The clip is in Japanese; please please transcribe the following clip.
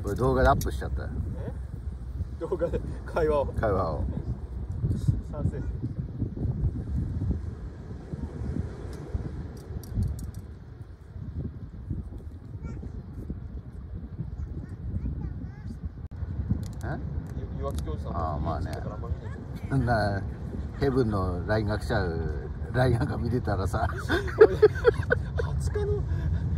これ動画でアップしちゃったよ。 動画で会話を賛成。岩木教授さん。 ああまあね。なんだヘブンの LINE が来ちゃう LINE なんか見てたらさ 20日の